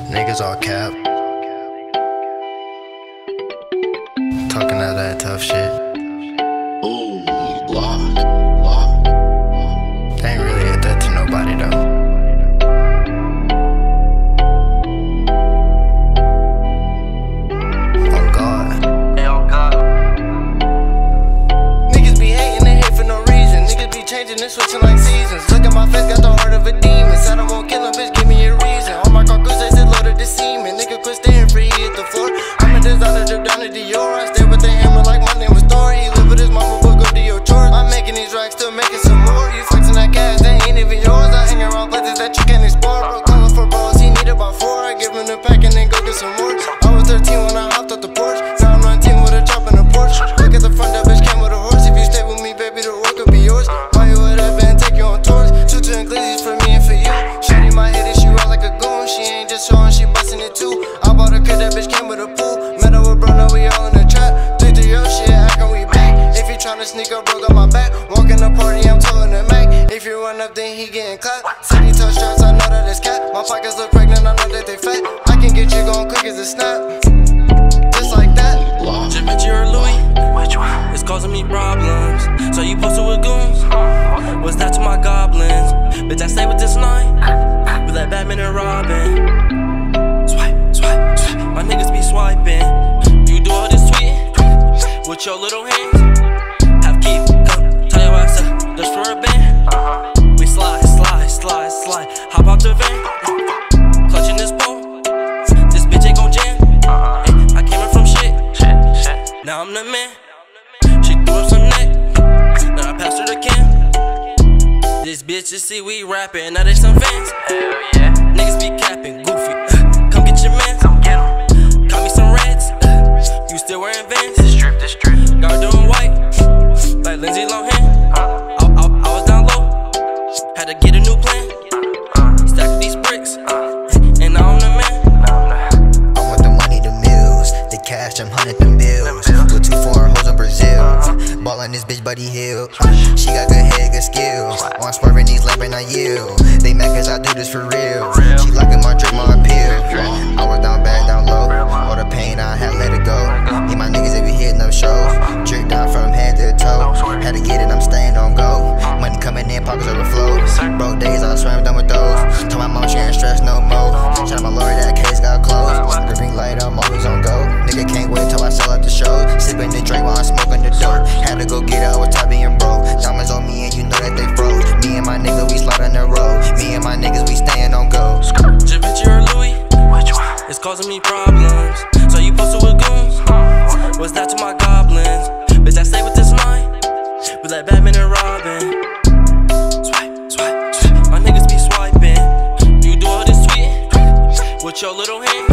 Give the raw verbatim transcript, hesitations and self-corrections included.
Niggas all cap, talking all that tough shit. Ooh, block, block. They ain't really hit that to nobody though. On God. Hey, on God. Niggas be hating, they hate for no reason. Niggas be changing and switching like seasons. Look at my face, got the heart of a demon. Said I won't kill him, bitch, give me a reason. All my carcass, they said loaded the semen. Nigga quit staying free, hit the floor. I'm a designer, drip down to Dior. I stay with the hammer like my name was Thor. He live with his mama, but go do your chores. I'm making these racks, still making some more. You flexing that cash, they ain't even yours. I hang around places that you can't explore. Bro, calling for bros, he need about four. I give him the pack and then go get some more. I was thirteen when I hopped off the porch. Now I'm nineteen with a chop in the porch. Look at the front, that bitch came with a horse. If you stay with me, baby, the work could be yours. Buy you whatever and take you on tours. Two two and glizzies for me and for you. Shorty my head and she ride like a goon. She ain't just showing, she busting it too. I bought a crib, that bitch came with a pool. Met her with bro, now we all in the trap. Three three your shit, acting we back. If you tryna sneak up, bro, got my back. Walking the party, I'm towing the Mac. If you run up, then he getting clapped. City touch straps, I know that it's cat. My pockets look pregnant, I know that they fat. I can get you going quick as a snap. Just like that. Givenchy or Louis? Which one? It's causing me problems. So you posted with goons? What's that to my goblins? Bitch, I stay with this nine. With that Batman and Robin. Swipe, swipe, swipe. My niggas be swiping. You do all this tweeting with your little hands. Have keep, come, tell your ass up, just for a band. We slide, slide, slide, slide. Hop out the van. Clutching this pole. This bitch ain't gon' jam. I came in from shit. Now I'm the man. She threw up some neck. Then I passed her the can. This bitch just see we rapping. Now they some fans. Hell yeah. Niggas be capping, goofy. Come get your man. Come get him. Call me some reds. You still wearing Vans? This drip, this drip. Got her doing white, like Lindsay Lohan. I, I, I was down low. Had to get a new plan. Stack these bricks. And now I'm the man. I want the money, the mills, the cash, I'm hunting them bills. With two foreign hoes in Brazil. Ballin' this bitch, Buddy Hill. She got good head, good skills. Oh, I'm swerving these lamp and I yield. They mad cause I do this for real. She liking my drip, my appeal. I was down bad, down low. All the pain, I had to let it go. Me and my niggas, they be hitting up shows. Drip down from head to toe. Had to get it, I'm staying on go. Money coming in, pockets overflow. Broke days, I swear I'm done with those. Told my mom she ain't stressed no more. Shout out my lawyer, that case got closed. The ring light, I'm always on go. Nigga can't wait till I sell out the show. Sipping the drink while I'm smoking the dope. Had to go get it, I was tired being broke. Diamonds on me and you know that they froze. Me and my nigga, we slide on the road. Me and my niggas, we staying on go. Givenchy or Louis? Which one? It's causing me problems. So you posted with goons? What's that to my goblins? Bitch, I stay with this nine. With that Batman and Robin. Swipe, swipe, swipe. My niggas be swiping. You do all this tweeting with your little hand.